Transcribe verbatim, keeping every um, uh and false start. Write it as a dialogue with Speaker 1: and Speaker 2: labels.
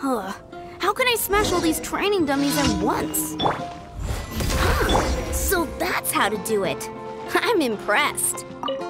Speaker 1: Ugh. How can I smash all these training dummies at once? Huh. So that's how to do it. I'm impressed.